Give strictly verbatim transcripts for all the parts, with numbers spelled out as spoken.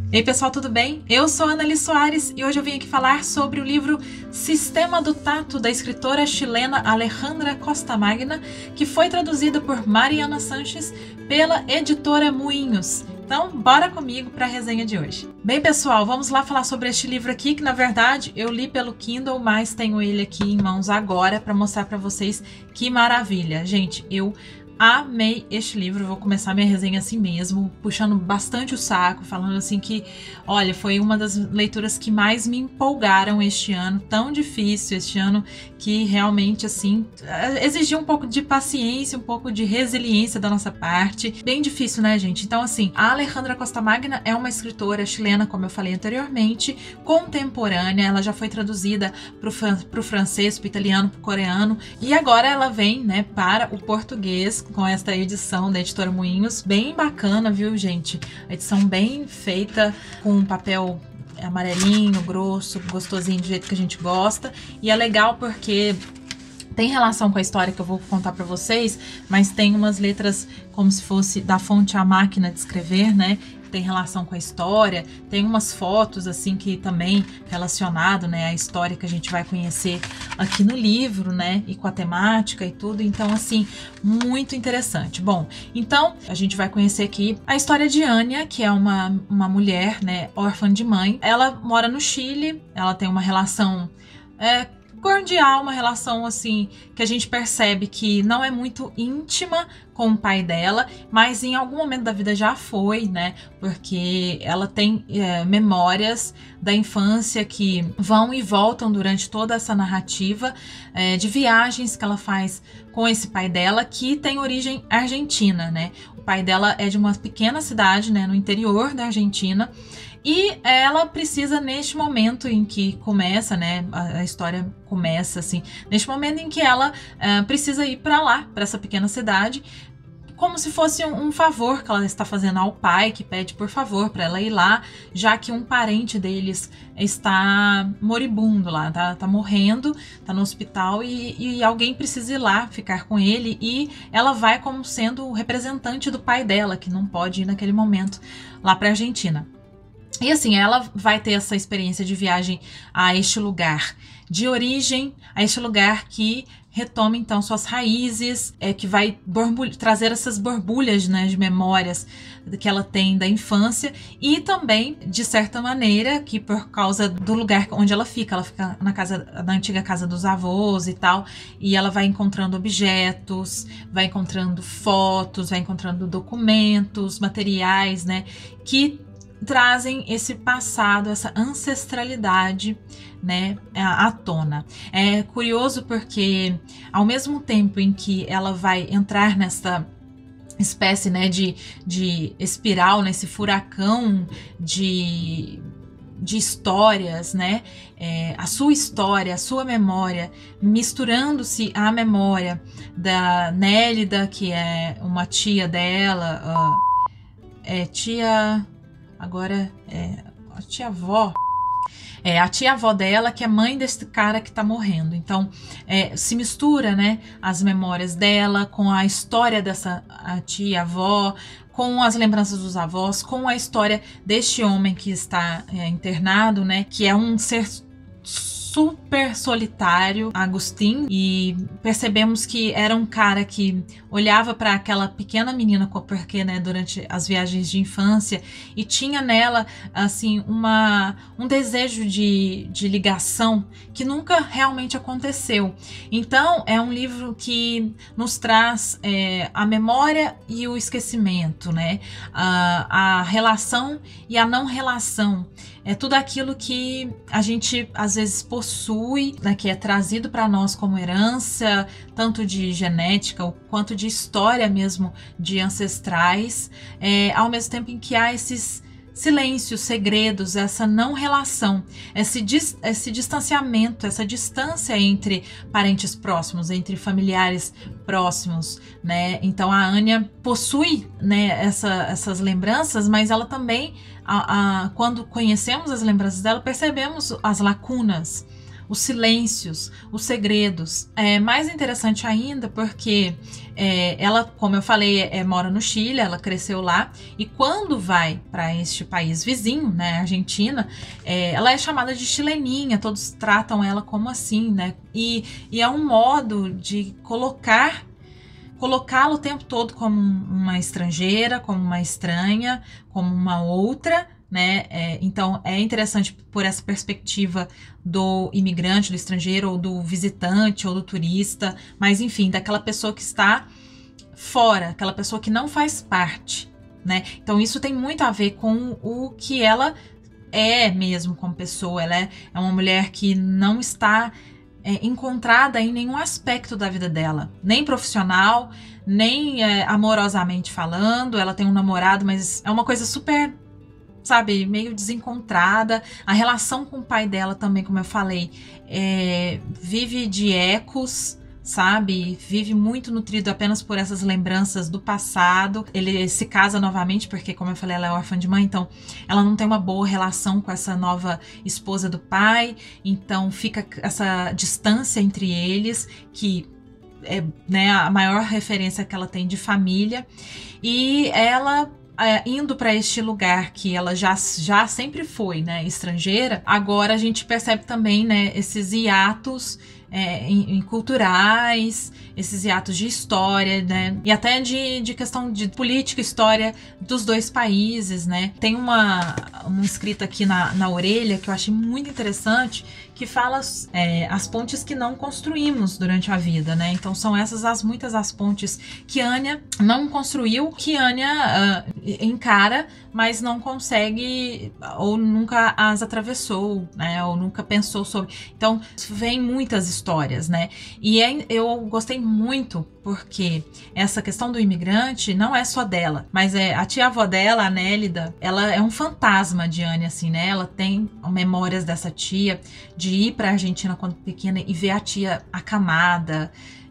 Ei pessoal, tudo bem? Eu sou Ana Li Soares e hoje eu vim aqui falar sobre o livro Sistema do Tato, da escritora chilena Alejandra Costamagna, que foi traduzido por Mariana Sanches pela editora Moinhos. Então, bora comigo para a resenha de hoje. Bem, pessoal, vamos lá falar sobre este livro aqui, que na verdade eu li pelo Kindle, mas tenho ele aqui em mãos agora para mostrar para vocês que maravilha. Gente, eu amei este livro, vou começar minha resenha assim mesmo, puxando bastante o saco, falando assim que, olha, foi uma das leituras que mais me empolgaram este ano, tão difícil este ano, que realmente, assim, exigiu um pouco de paciência, um pouco de resiliência da nossa parte, bem difícil, né, gente? Então, assim, a Alejandra Costamagna é uma escritora chilena, como eu falei anteriormente, contemporânea, ela já foi traduzida para o francês, para o italiano, para o coreano, e agora ela vem, né, para o português, com esta edição da editora Moinhos, bem bacana, viu, gente? A edição bem feita, com um papel amarelinho, grosso, gostosinho, do jeito que a gente gosta. E é legal porque tem relação com a história que eu vou contar pra vocês, mas tem umas letras como se fosse da fonte à máquina de escrever, né? Tem relação com a história, tem umas fotos assim que também relacionado, né, à história que a gente vai conhecer aqui no livro, né, e com a temática e tudo. Então, assim, muito interessante. Bom, então a gente vai conhecer aqui a história de Anya, que é uma, uma mulher, né, órfã de mãe. Ela mora no Chile, ela tem uma relação é, cordial, uma relação assim que a gente percebe que não é muito íntima com o pai dela, mas em algum momento da vida já foi, né? Porque ela tem é, memórias da infância que vão e voltam durante toda essa narrativa é, de viagens que ela faz com esse pai dela, que tem origem argentina, né? O pai dela é de uma pequena cidade, né, no interior da Argentina. E ela precisa, neste momento em que começa, né, a, a história começa assim, neste momento em que ela uh, precisa ir para lá, para essa pequena cidade, como se fosse um, um favor que ela está fazendo ao pai, que pede por favor para ela ir lá, já que um parente deles está moribundo lá, tá, tá morrendo, tá no hospital e, e alguém precisa ir lá ficar com ele, e ela vai como sendo o representante do pai dela, que não pode ir naquele momento lá para a Argentina. E assim, ela vai ter essa experiência de viagem a este lugar de origem, a este lugar que retoma então suas raízes, é, que vai trazer essas borbulhas, né, de memórias que ela tem da infância, e também, de certa maneira, que por causa do lugar onde ela fica, ela fica na casa, na antiga casa dos avós e tal, e ela vai encontrando objetos, vai encontrando fotos, vai encontrando documentos, materiais, né, que trazem esse passado, essa ancestralidade, né, à tona. É curioso porque ao mesmo tempo em que ela vai entrar nessa espécie, né, de, de espiral, nesse furacão de, de histórias, né, é, a sua história, a sua memória, misturando-se à memória da Nélida, que é uma tia dela, uh, é tia... Agora, é, a tia-avó, é a tia-avó dela, que é mãe desse cara que tá morrendo. Então, é, se mistura, né, as memórias dela com a história dessa tia-avó, com as lembranças dos avós, com a história deste homem que está é, internado, né, que é um ser super solitário, Agustin, e percebemos que era um cara que olhava para aquela pequena menina, porque, né, durante as viagens de infância, e tinha nela, assim, uma, um desejo de, de ligação que nunca realmente aconteceu. Então, é um livro que nos traz é, a memória e o esquecimento, né, a, a relação e a não relação. É tudo aquilo que a gente, às vezes, possui, né, que é trazido para nós como herança, tanto de genética quanto de história mesmo, de ancestrais, é, ao mesmo tempo em que há esses silêncios, segredos, essa não relação, esse, dis, esse distanciamento, essa distância entre parentes próximos, entre familiares próximos, né? Então a Anya possui, né, essa, essas lembranças, mas ela também, a, a, quando conhecemos as lembranças dela, percebemos as lacunas, os silêncios, os segredos. É mais interessante ainda porque é, ela, como eu falei, é, mora no Chile, ela cresceu lá, e quando vai para este país vizinho, né, Argentina, é, ela é chamada de chileninha, todos tratam ela como assim, né? E, e é um modo de colocar colocá-la o tempo todo como uma estrangeira, como uma estranha, como uma outra, né? É, então é interessante por essa perspectiva do imigrante, do estrangeiro, ou do visitante, ou do turista, mas enfim, daquela pessoa que está fora, aquela pessoa que não faz parte, né? Então isso tem muito a ver com o que ela é mesmo como pessoa. Ela é, é uma mulher que não está É, encontrada em nenhum aspecto da vida dela, nem profissional, nem é, amorosamente falando. Ela tem um namorado, mas é uma coisa super, sabe, meio desencontrada. A relação com o pai dela também, como eu falei, é, vive de ecos, sabe, vive muito nutrido apenas por essas lembranças do passado. Ele se casa novamente porque, como eu falei, ela é órfã de mãe, então ela não tem uma boa relação com essa nova esposa do pai, então fica essa distância entre eles, que é, né, a maior referência que ela tem de família. E ela É, indo para este lugar que ela já, já sempre foi, né, estrangeira, agora a gente percebe também, né, esses hiatos é, em, em culturais, esses hiatos de história, né, e até de, de questão de política, história dos dois países, né. Tem uma, uma escrita aqui na, na orelha que eu achei muito interessante, que fala é, as pontes que não construímos durante a vida, né? Então são essas as muitas as pontes que Anya não construiu, que Anya uh, encara, mas não consegue ou nunca as atravessou, né? Ou nunca pensou sobre. Então vem muitas histórias, né? E é, eu gostei muito porque essa questão do imigrante não é só dela, mas é a tia-avó dela, a Nélida, ela é um fantasma de Anya, assim, né? Ela tem memórias dessa tia, de ir para a Argentina quando pequena e ver a tia acamada,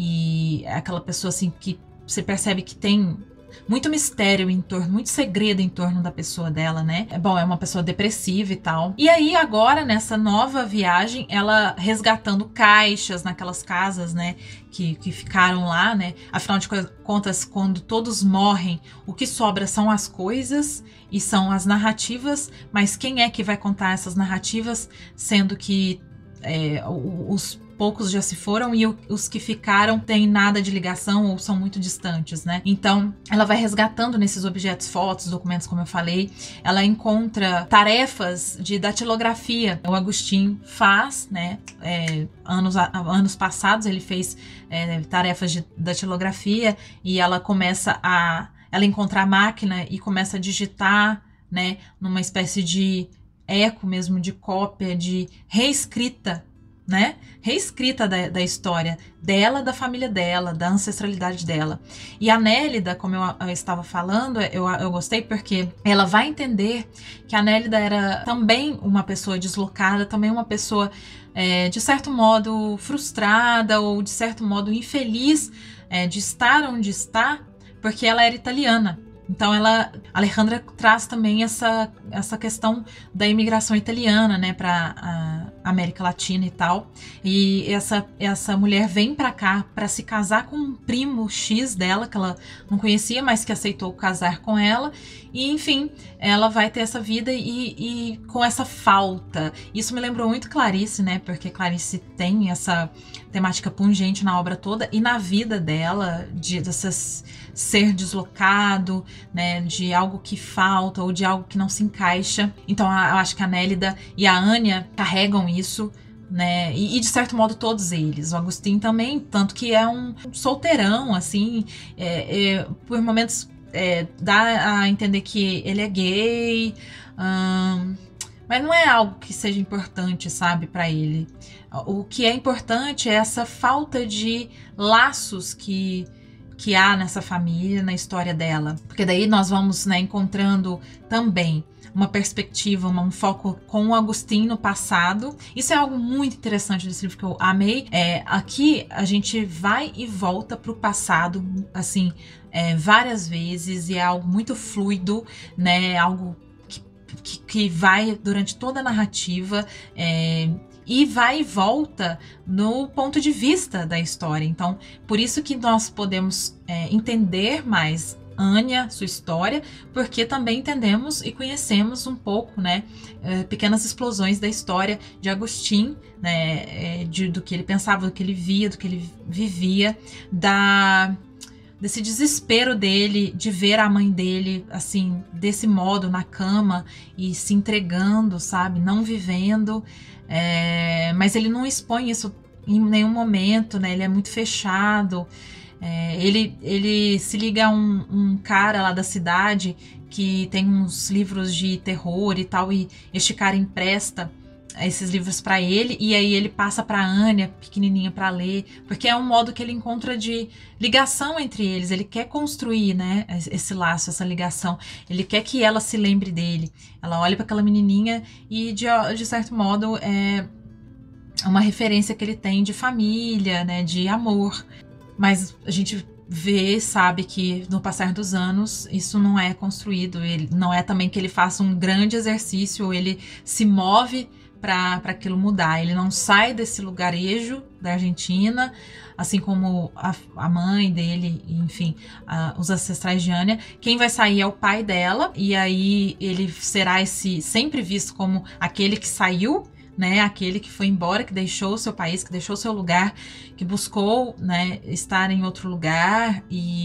e aquela pessoa assim que você percebe que tem muito mistério em torno, muito segredo em torno da pessoa dela, né? É bom, é uma pessoa depressiva e tal. E aí agora, nessa nova viagem, ela resgatando caixas naquelas casas, né, que, que ficaram lá, né? Afinal de contas, quando todos morrem, o que sobra são as coisas e são as narrativas, mas quem é que vai contar essas narrativas, sendo que é, os poucos já se foram e os que ficaram têm nada de ligação ou são muito distantes, né? Então, ela vai resgatando nesses objetos, fotos, documentos, como eu falei. Ela encontra tarefas de datilografia. O Agustin faz, né? É, anos, anos passados ele fez é, tarefas de datilografia, e ela começa a... Ela encontra a máquina e começa a digitar, né? Numa espécie de eco mesmo, de cópia, de reescrita, né? Reescrita da, da história dela, da família dela, da ancestralidade dela. E a Nélida, como eu, eu estava falando, eu, eu gostei porque ela vai entender que a Nélida era também uma pessoa deslocada, também uma pessoa, é, de certo modo, frustrada ou de certo modo infeliz é, de estar onde está, porque ela era italiana. Então ela, Alejandra traz também essa, essa questão da imigração italiana, né, para a América Latina e tal. E essa, essa mulher vem para cá para se casar com um primo X dela, que ela não conhecia, mas que aceitou casar com ela. E enfim, ela vai ter essa vida e, e com essa falta. Isso me lembrou muito Clarice, né, porque Clarice tem essa temática pungente na obra toda e na vida dela, de dessas ser deslocado, né, de algo que falta ou de algo que não se encaixa. Então eu acho que a Nélida e a Anya carregam isso, né, e, e de certo modo todos eles. O Agustin também, tanto que é um solteirão, assim, é, é, por momentos é, dá a entender que ele é gay, hum, mas não é algo que seja importante, sabe, para ele. O que é importante é essa falta de laços que que há nessa família, na história dela. Porque daí nós vamos, né, encontrando também uma perspectiva, um foco com o Agustin no passado. Isso é algo muito interessante desse livro que eu amei. É, aqui a gente vai e volta para o passado, assim, é, várias vezes, e é algo muito fluido, né, algo que, que, que vai durante toda a narrativa, é, e vai e volta no ponto de vista da história. Então, por isso que nós podemos é, entender mais Anya, sua história, porque também entendemos e conhecemos um pouco, né, pequenas explosões da história de Agustin, né, de, do que ele pensava, do que ele via, do que ele vivia, da, desse desespero dele de ver a mãe dele, assim, desse modo, na cama e se entregando, sabe, não vivendo, é, mas ele não expõe isso em nenhum momento, né, ele é muito fechado. É, ele, ele se liga a um, um cara lá da cidade que tem uns livros de terror e tal, e este cara empresta esses livros para ele, e aí ele passa para Anya, pequenininha, para ler, porque é um modo que ele encontra de ligação entre eles. Ele quer construir, né, esse laço, essa ligação. Ele quer que ela se lembre dele. Ela olha para aquela menininha e, de, de certo modo, é uma referência que ele tem de família, né, de amor. Mas a gente vê, sabe que no passar dos anos isso não é construído. Ele, não é também que ele faça um grande exercício, ou ele se move para aquilo mudar. Ele não sai desse lugarejo da Argentina, assim como a, a mãe dele, enfim, a, os ancestrais de Anya. Quem vai sair é o pai dela, e aí ele será esse sempre visto como aquele que saiu, né, aquele que foi embora, que deixou o seu país, que deixou o seu lugar, que buscou, né, estar em outro lugar,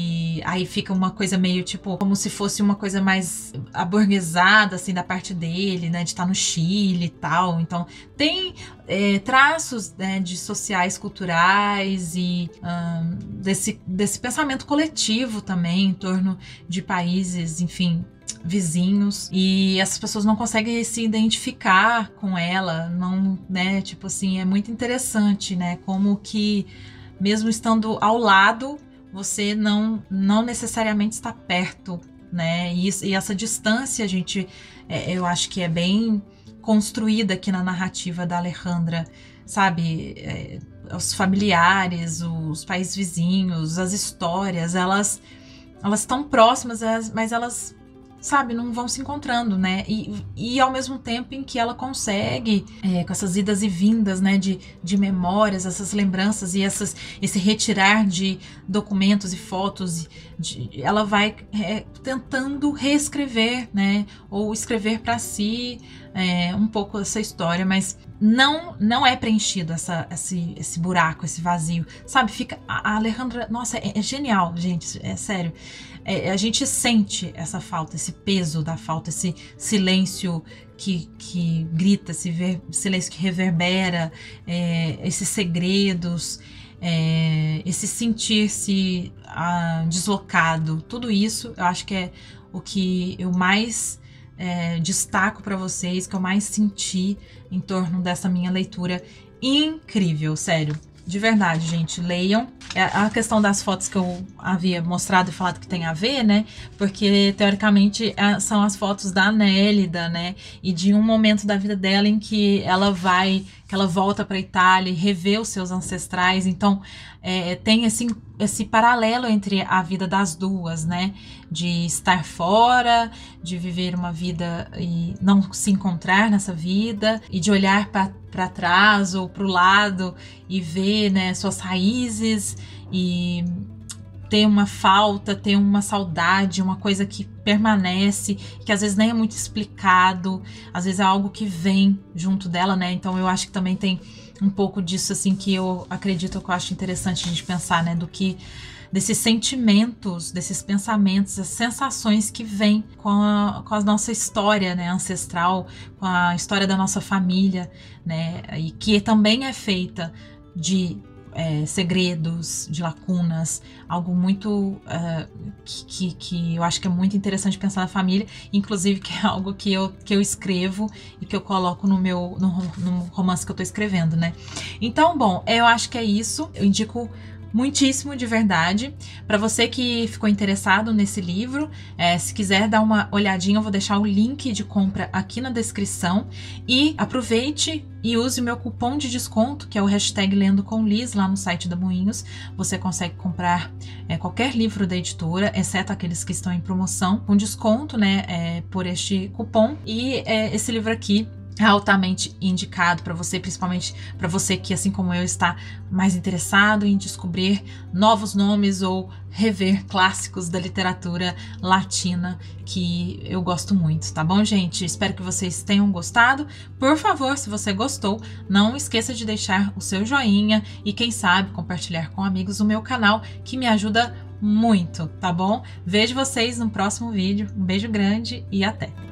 e aí fica uma coisa meio tipo, como se fosse uma coisa mais aburguesada, assim, da parte dele, né, de estar no Chile e tal. Então tem é, traços, né, de sociais, culturais e hum, desse, desse pensamento coletivo também em torno de países, enfim, vizinhos, e essas pessoas não conseguem se identificar com ela, não, né, tipo assim, é muito interessante, né, como que mesmo estando ao lado, você não, não necessariamente está perto, né, e, isso, e essa distância, a gente, é, eu acho que é bem construída aqui na narrativa da Alejandra, sabe, é, os familiares, os países vizinhos, as histórias, elas elas estão próximas, mas elas, sabe, não vão se encontrando, né, e, e ao mesmo tempo em que ela consegue, é, com essas idas e vindas, né, de, de memórias, essas lembranças e essas, esse retirar de documentos e fotos, de, ela vai é, tentando reescrever, né, ou escrever para si é, um pouco essa história, mas não não é preenchido essa, esse, esse buraco, esse vazio, sabe, fica, a, a Alejandra, nossa, é, é genial, gente, é sério. É, a gente sente essa falta, esse peso da falta, esse silêncio que, que grita, esse ver, silêncio que reverbera, é, esses segredos, é, esse sentir-se ah, deslocado. Tudo isso eu acho que é o que eu mais é, destaco para vocês, que eu mais senti em torno dessa minha leitura incrível, sério. De verdade, gente, leiam. A questão das fotos que eu havia mostrado e falado que tem a ver, né? Porque, teoricamente, são as fotos da Nélida, né? E de um momento da vida dela em que ela vai, que ela volta para a Itália e revê os seus ancestrais. Então, é, tem esse, esse paralelo entre a vida das duas, né? De estar fora, de viver uma vida e não se encontrar nessa vida, e de olhar para para trás ou para o lado e ver, né, suas raízes e ter uma falta, ter uma saudade, uma coisa que permanece, que às vezes nem é muito explicado, às vezes é algo que vem junto dela, né? Então eu acho que também tem um pouco disso, assim, que eu acredito, que eu acho interessante a gente pensar, né, do que desses sentimentos, desses pensamentos, as sensações que vêm com a, com a nossa história, né, ancestral, com a história da nossa família, né, e que também é feita de é, segredos, de lacunas, algo muito uh, que, que, que eu acho que é muito interessante pensar na família, inclusive que é algo que eu, que eu escrevo e que eu coloco no meu no, no romance que eu tô escrevendo, né. Então, bom, eu acho que é isso, eu indico muitíssimo, de verdade. Para você que ficou interessado nesse livro, é, se quiser dar uma olhadinha, eu vou deixar o link de compra aqui na descrição. E aproveite e use o meu cupom de desconto, que é o hashtag Lendo com Liz, lá no site da Moinhos. Você consegue comprar é, qualquer livro da editora, exceto aqueles que estão em promoção, com desconto, né, é, por este cupom. E é, esse livro aqui altamente indicado para você, principalmente para você que, assim como eu, está mais interessado em descobrir novos nomes ou rever clássicos da literatura latina, que eu gosto muito, tá bom, gente? Espero que vocês tenham gostado. Por favor, se você gostou, não esqueça de deixar o seu joinha e, quem sabe, compartilhar com amigos o meu canal, que me ajuda muito, tá bom? Vejo vocês no próximo vídeo. Um beijo grande e até!